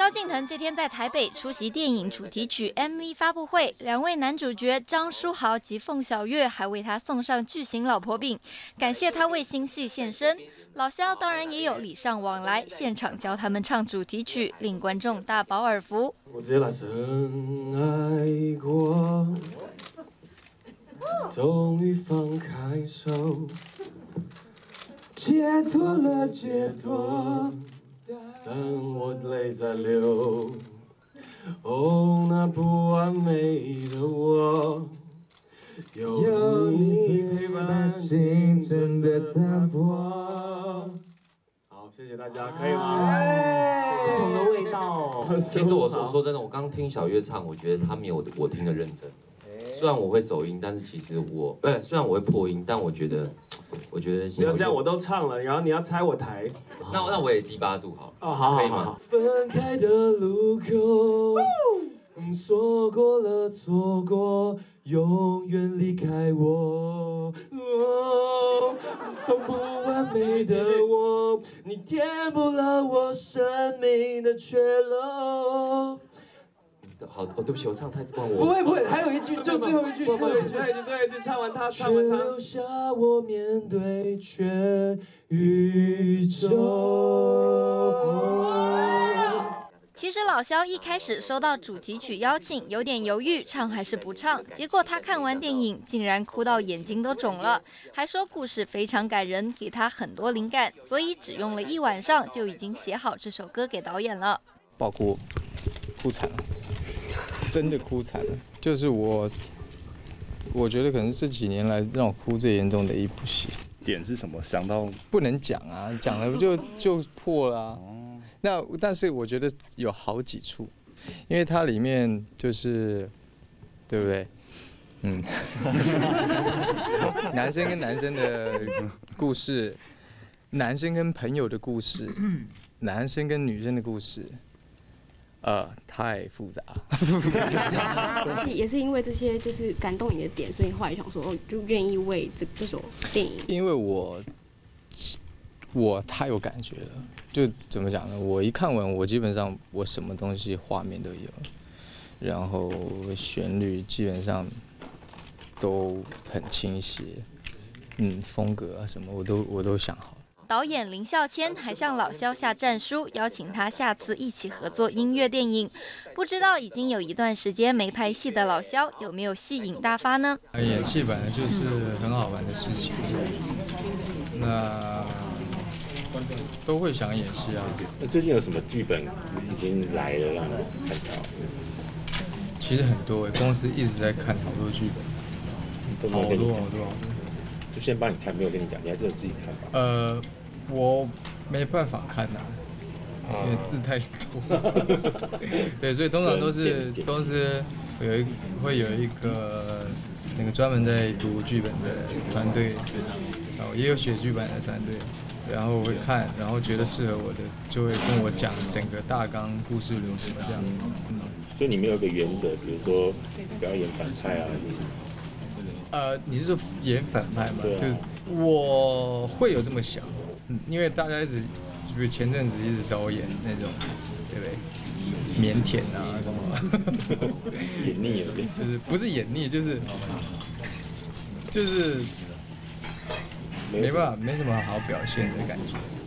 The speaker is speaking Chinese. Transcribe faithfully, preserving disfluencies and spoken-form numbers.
萧敬腾这天在台北出席电影主题曲 M V 发布会，两位男主角张书豪及凤小岳还为他送上巨型老婆饼，感谢他为新戏献身。老萧当然也有礼尚往来，现场教他们唱主题曲，令观众大饱耳福。 我直接来，深爱过，终于放开手，解脱了，解脱。 但我泪在流，哦，那不完美的我，有你陪伴青春的残破。好，谢谢大家，可以吗？ 不同的味道。 其实我说说真的，我刚听小岳唱，我觉得他没有我听的认真。虽然我会走音，但是其实我，呃，虽然我会破音，但我觉得。 我觉得不要这样，我都唱了，然后你要猜我台。 那那我也低八度好了。 哦，好， 可以吗？分开的路口，错过了，错过，永远离开我。哦，从不完美的我，你填补了我生命的缺漏。 好，哦，对不起，我唱太忘我。 不会不会，还有一句，就最后一句，最后一句，最后一句，最后一句，唱完它，唱完它。留下我面对全宇宙。 其实老萧一开始收到主题曲邀请，有点犹豫，唱还是不唱。结果他看完电影，竟然哭到眼睛都肿了，还说故事非常感人，给他很多灵感，所以只用了一晚上就已经写好这首歌给导演了。 爆哭，哭惨了。 真的哭惨了，就是我，我觉得可能是这几年来让我哭最严重的一部戏。 点是什么？想到不能讲啊，讲了就就破了啊。那但是我觉得有好几处，因为它里面就是，对不对？嗯，男生跟男生的故事，男生跟朋友的故事，男生跟女生的故事。 呃，太复杂。 也是因为这些就是感动你的点，所以后来想说，就愿意为这这首电影。 因为我我太有感觉了，就怎么讲呢？我一看完，我基本上我什么东西画面都有，然后旋律基本上都很倾斜，嗯，风格啊什么我都我都想好。 导演林孝谦还向老萧下战书，邀请他下次一起合作音乐电影。不知道已经有一段时间没拍戏的老萧，有没有戏瘾大发呢？ 演戏本来就是很好玩的事情，那都会想演戏啊。 那最近有什么剧本已经来了让你看到？ 其实很多，公司一直在看好多剧本，好多好多好多。 就先帮你看，没有跟你讲，你还是有自己看吧。 呃，我没办法看呐、啊，因为字太多。对，所以通常都是都是有一会有一个那个专门在读剧本的团队，然后也有写剧本的团队，然后我会看，然后觉得适合我的，就会跟我讲整个大纲、故事流程这样子。嗯， 所以你们有个原则，比如说不要演反派啊， 呃，你是说演反派吗？ 啊、 就我会有这么想，嗯，因为大家一直，比如前阵子一直找我演那种，对不对？腼腆啊什么， 演腻了， 就是不是演腻，就是就是没办法，没什么好表现的感觉。